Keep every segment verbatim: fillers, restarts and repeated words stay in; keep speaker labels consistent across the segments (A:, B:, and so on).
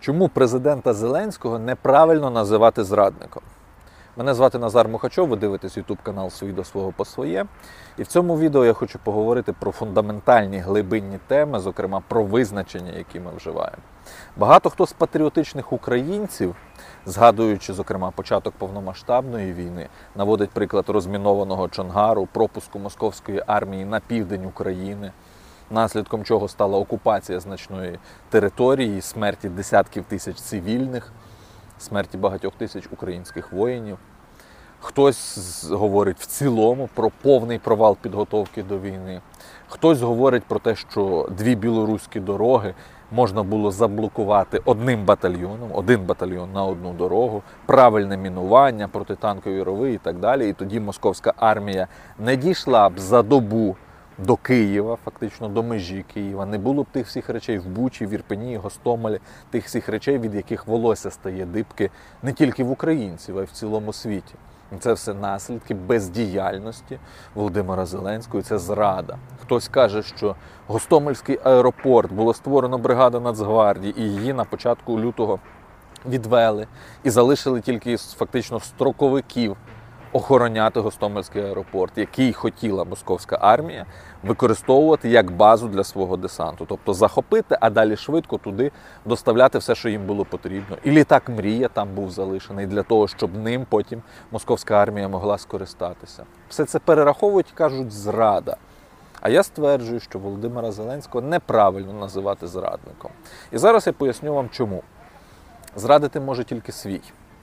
A: Чому президента Зеленського неправильно називати зрадником? Мене звати Назар Мухачов, ви дивитесь ютуб канал «Свій до свого по своє». І в цьому відео я хочу поговорити про фундаментальні глибинні теми, зокрема про визначення, які ми вживаємо. Багато хто з патріотичних українців, згадуючи, зокрема, початок повномасштабної війни, наводить приклад розмінованого Чонгару, пропуску московської армії на південь України, наслідком чого стала окупація значної території, смерті десятків тисяч цивільних, смерті багатьох тисяч українських воїнів. Хтось говорить в цілому про повний провал підготовки до війни. Хтось говорить про те, що дві білоруські дороги можна було заблокувати одним батальйоном, один батальйон на одну дорогу, правильне мінування, протитанкові рови і так далі. І тоді московська армія не дійшла б за добу до Києва, фактично до межі Києва. Не було б тих всіх речей в Бучі, в Ірпені, Гостомелі, тих всіх речей, від яких волосся стає дибки не тільки в українців, а й в цілому світі. І це все наслідки бездіяльності Володимира Зеленського, це зрада. Хтось каже, що Гостомельський аеропорт було створено бригада Нацгвардії, і її на початку лютого відвели і залишили тільки фактично строковиків охороняти Гостомельський аеропорт, який хотіла московська армія використовувати як базу для свого десанту. Тобто захопити, а далі швидко туди доставляти все, що їм було потрібно. І літак «Мрія» там був залишений для того, щоб ним потім московська армія могла скористатися. Все це перераховують і кажуть «зрада». А я стверджую, що Володимира Зеленського неправильно називати зрадником. І зараз я поясню вам чому. Зрадити може тільки свій.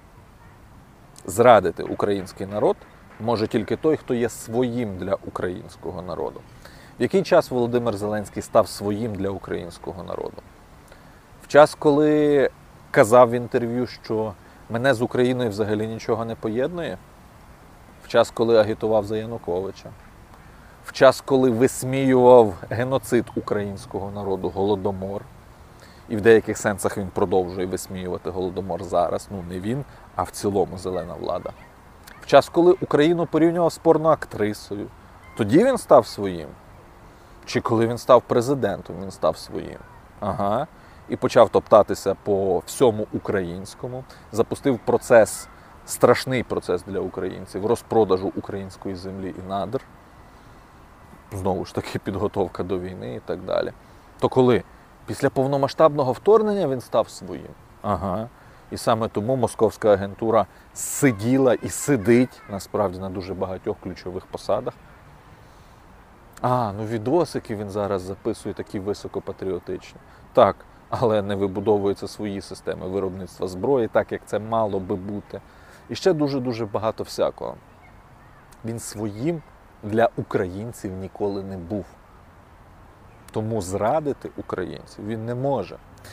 A: Зрадити український народ може тільки той, хто є своїм для українського народу. В який час Володимир Зеленський став своїм для українського народу? В час, коли казав в інтерв'ю, що мене з Україною взагалі нічого не поєднує? В час, коли агітував за Януковича? В час, коли висміював геноцид українського народу, Голодомор? І в деяких сенсах він продовжує висміювати Голодомор зараз. Ну, не він, а в цілому зелена влада. В час, коли Україну порівнював з порноактрисою, тоді він став своїм? Чи коли він став президентом, він став своїм? Ага. І почав топтатися по всьому українському. Запустив процес, страшний процес для українців, розпродажу української землі і надр. Знову ж таки, підготовка до війни і так далі. То коли? Після повномасштабного вторгнення він став своїм. Ага. І саме тому московська агентура сиділа і сидить, насправді, на дуже багатьох ключових посадах. А, ну відосики він зараз записує такі високопатріотичні. Так, але не вибудовуються свої системи виробництва зброї, так як це мало би бути. І ще дуже-дуже багато всякого. Він своїм для українців ніколи не був. Тому зрадити українців він не може.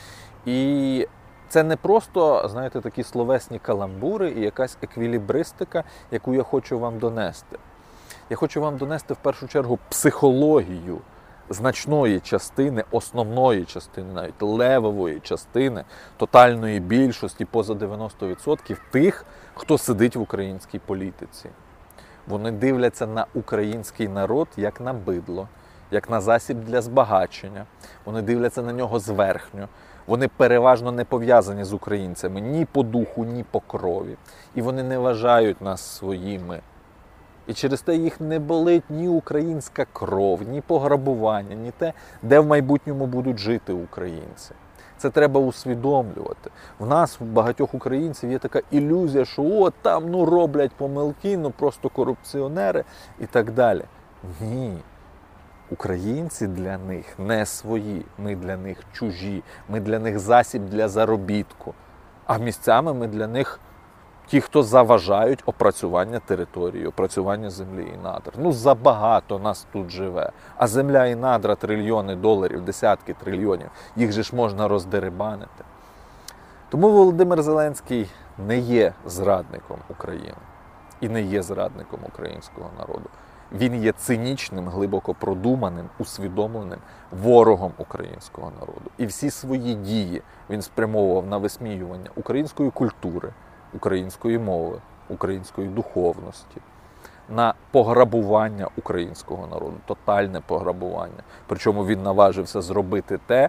A: І це не просто, знаєте, такі словесні каламбури і якась еквілібристика, яку я хочу вам донести. Я хочу вам донести в першу чергу психологію значної частини, основної частини, навіть левової частини, тотальної більшості, поза дев'яносто відсотків тих, хто сидить в українській політиці. Вони дивляться на український народ як на бидло, як на засіб для збагачення. Вони дивляться на нього зверхньо. Вони переважно не пов'язані з українцями ні по духу, ні по крові. І вони не вважають нас своїми. І через те їх не болить ні українська кров, ні пограбування, ні те, де в майбутньому будуть жити українці. Це треба усвідомлювати. В нас, в багатьох українців, є така ілюзія, що о, там ну роблять помилки, ну просто корупціонери і так далі. Ні. Українці для них не свої, ми для них чужі, ми для них засіб для заробітку. А місцями ми для них ті, хто заважають опрацювання території, опрацювання землі і надр. Ну, забагато нас тут живе. А земля і надра трильйони доларів, десятки трильйонів, їх же ж можна роздерибанити. Тому Володимир Зеленський не є зрадником України і не є зрадником українського народу. Він є цинічним, глибоко продуманим, усвідомленим ворогом українського народу. І всі свої дії він спрямовував на висміювання української культури, української мови, української духовності, на пограбування українського народу, тотальне пограбування. Причому він наважився зробити те,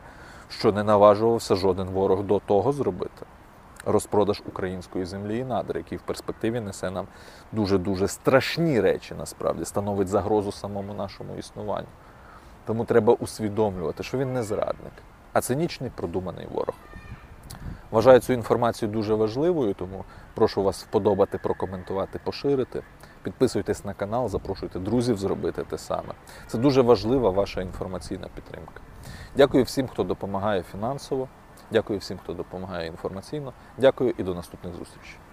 A: що не наважувався жоден ворог до того зробити. Розпродаж української землі і надр, який в перспективі несе нам дуже-дуже страшні речі, насправді, становить загрозу самому нашому існуванню. Тому треба усвідомлювати, що він не зрадник, а цинічний продуманий ворог. Вважаю цю інформацію дуже важливою, тому прошу вас вподобати, прокоментувати, поширити. Підписуйтесь на канал, запрошуйте друзів зробити те саме. Це дуже важлива ваша інформаційна підтримка. Дякую всім, хто допомагає фінансово. Дякую всім, хто допомагає інформаційно. Дякую і до наступних зустрічей.